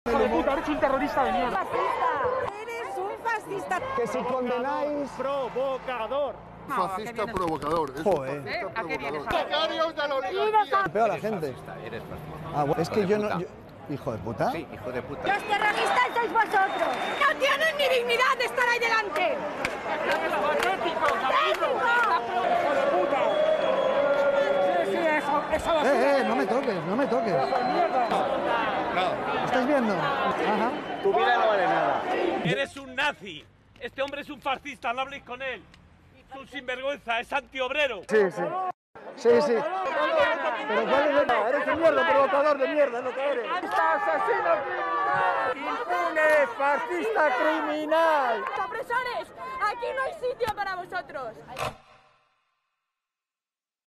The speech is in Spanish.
Hijo de puta, eres un terrorista de mierda. ¡Fascista! ¡Eres un fascista! Que si condenáis... Provocador. Fascista provocador. Es Joder. un fascista ¿A qué vienes? provocador. Becarios de la oligarquía. Peor a la gente. Eres fascista. Ah, bueno, es que yo no... puta. ¿Hijo de puta? Sí, hijo de puta. ¡Los terroristas sois vosotros! ¡No tienen ni dignidad de estar ahí delante! ¡Patético, cabrón! ¡Hijo de puta! Sí, eso No me toques, no me toques. ¿Me estáis viendo? Ajá. Tu vida no vale nada. Eres un nazi. Este hombre es un fascista, no habléis con él. Es un sinvergüenza, es antiobrero. Sí. Pero ¿cuál es el...? Eres un mierda, provocador de mierda, es lo que eres. ¡Asesino criminal! ¡Impune, fascista criminal! ¡Opresores! ¡Aquí no hay sitio para vosotros!